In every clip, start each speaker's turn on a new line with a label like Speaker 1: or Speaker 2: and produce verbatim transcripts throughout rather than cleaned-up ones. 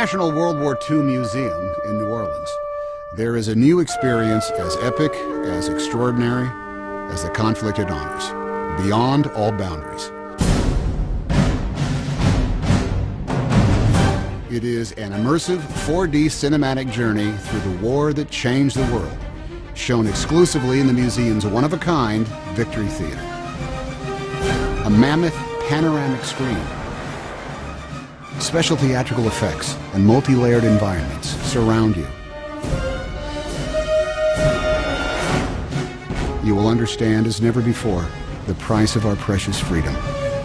Speaker 1: National World War Two Museum in New Orleans, there is a new experience as epic, as extraordinary as the conflict it honors, beyond all boundaries. It is an immersive four D cinematic journey through the war that changed the world, shown exclusively in the museum's one-of-a-kind Victory Theater. A mammoth panoramic screen, special theatrical effects and multi-layered environments surround you. You will understand as never before the price of our precious freedom.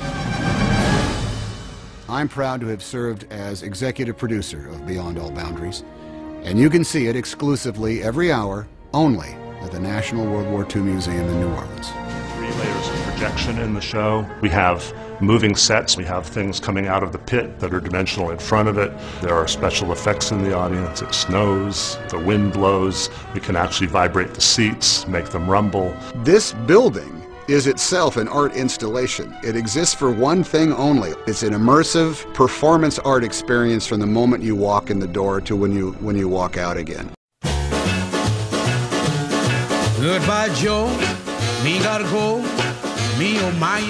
Speaker 1: I'm proud to have served as executive producer of Beyond All Boundaries, and you can see it exclusively every hour only at the National World War Two Museum in New Orleans.
Speaker 2: Three layers of projection in the show. We have moving sets. We have things coming out of the pit that are dimensional in front of it. There are special effects in the audience. It snows, the wind blows. We can actually vibrate the seats, make them rumble.
Speaker 1: This building is itself an art installation. It exists for one thing only. It's an immersive performance art experience from the moment you walk in the door to when you, when you walk out again.
Speaker 3: Goodbye, Joe. Me gotta go. Me oh my.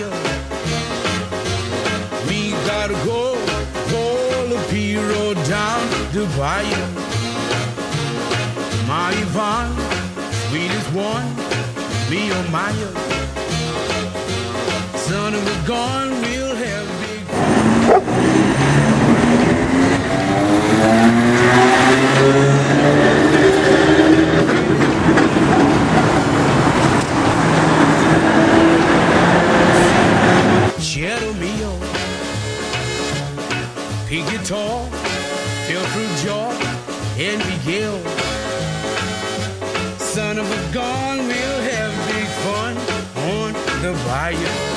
Speaker 3: Me gotta go. Pull the P road down to Bayou. My Yvonne, sweetest one. Me oh my. Son of a gun, we'll have big Shadow mio, pig guitar, fell through jaw and Miguel. Son of a gun, we'll have big fun on the bayou.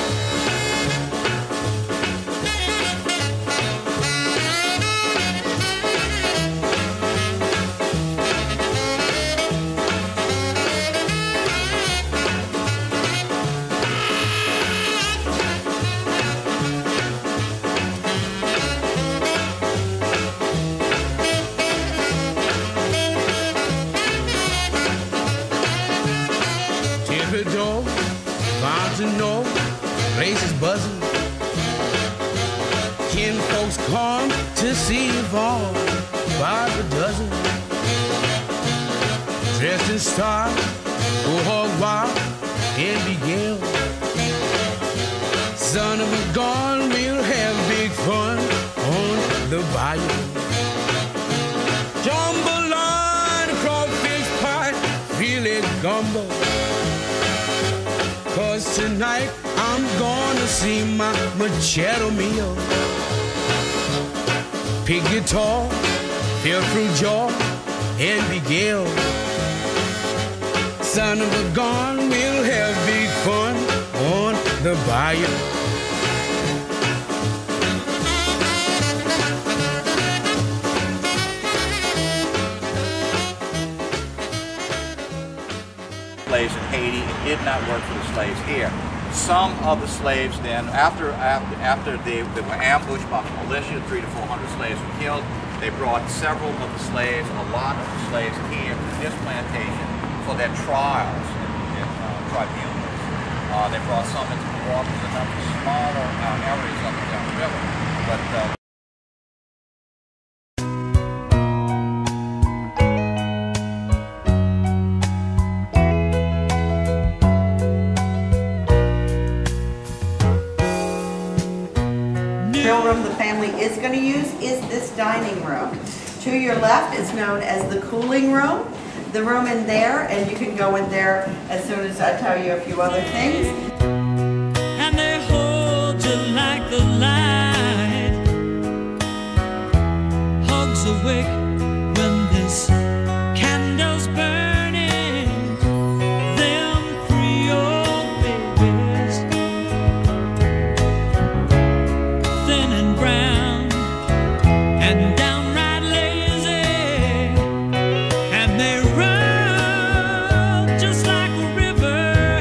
Speaker 3: Door, fountain no, place is buzzing. Kin folks come to see Yvonne by the dozen. Dressed in style, go hog wild and Miguel. Son of a gun, we'll have big fun on the bayou. Jambalaya, crawfish pie, filet gumbo. Cause tonight I'm gonna see my Machado Mio. Pig guitar, fell through jaw and Miguel. Son of a gun, we'll have big fun on the bayou.
Speaker 4: Slaves in Haiti, it did not work for the slaves here. Some of the slaves then, after after, after they, they were ambushed by the militia, three to four hundred slaves were killed. They brought several of the slaves, a lot of the slaves here to this plantation for their trials in, in uh, tribunals. Uh, they brought some into New Orleans and other smaller uh, areas up and down the river. But uh,
Speaker 5: room the family is going to use is this dining room. To your left is known as the cooling room. The room in there, and you can go in there as soon as I tell you a few other things.
Speaker 6: And they hold you like the light, hugs awake when this candle's burning, them Creole babies, thin and brown and downright lazy, and they run just like a river,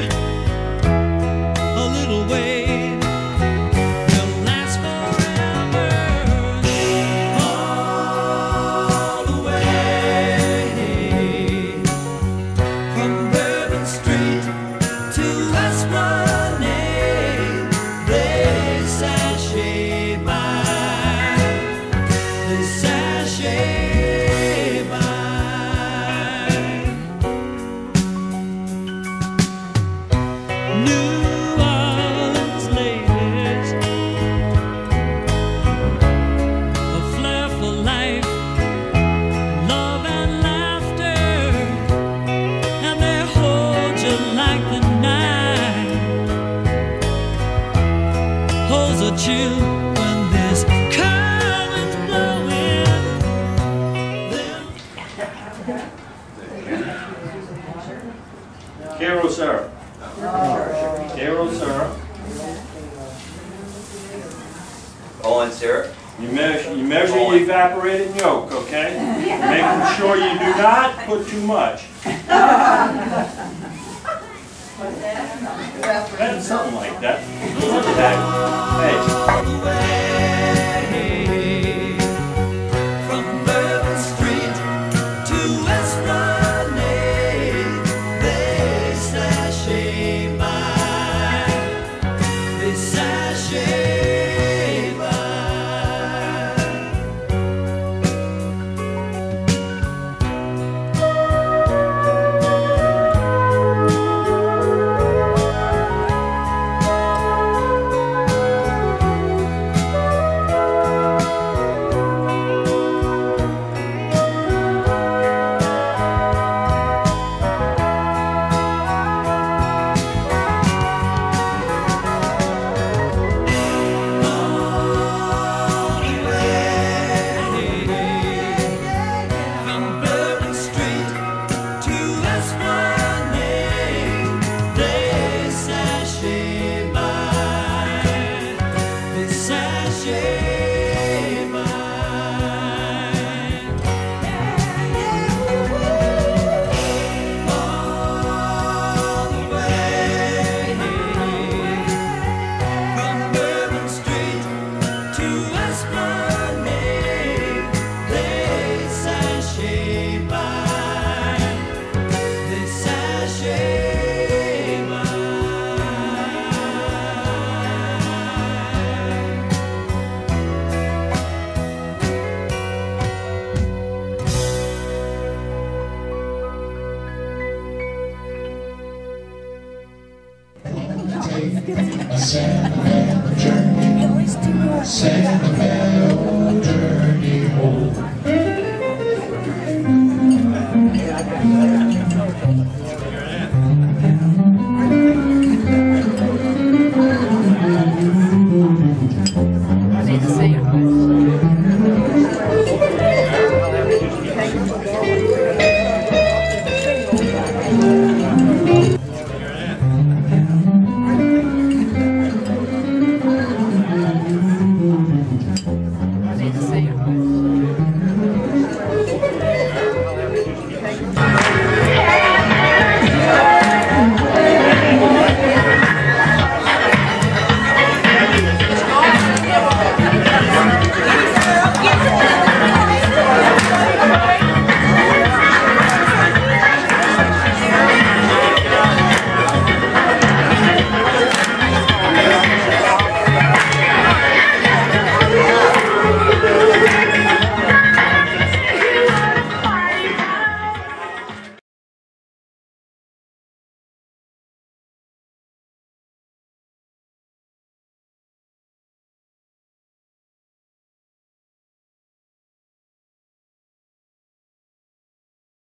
Speaker 6: a little wave will last forever. Oh, chill when this current is blowing.
Speaker 7: Carol syrup. Carol syrup.
Speaker 8: All in syrup.
Speaker 7: You measure, you measure your evaporated yolk, okay? Making sure you do not put too much. That's something like that. Look at that. Hey.
Speaker 6: From Bourbon Street to Esplanade, they sashay by, they sashay by.
Speaker 3: A sentimental journey, sentimental.